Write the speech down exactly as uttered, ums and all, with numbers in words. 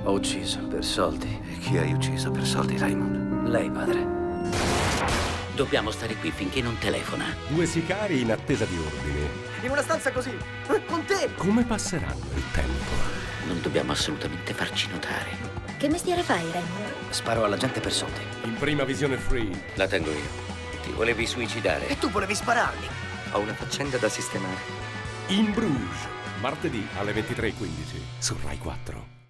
Ho ucciso per soldi. E chi hai ucciso per soldi, Raymond? Lei, padre. Dobbiamo stare qui finché non telefona. Due sicari in attesa di ordini. In una stanza così, con te! Come passeranno il tempo? Non dobbiamo assolutamente farci notare. Che mestiere fai, Raymond? Sparo alla gente per soldi. In prima visione free. La tengo io. Ti volevi suicidare? E tu volevi spararmi. Ho una faccenda da sistemare. In Bruges. Martedì alle ventitré e quindici su Rai quattro.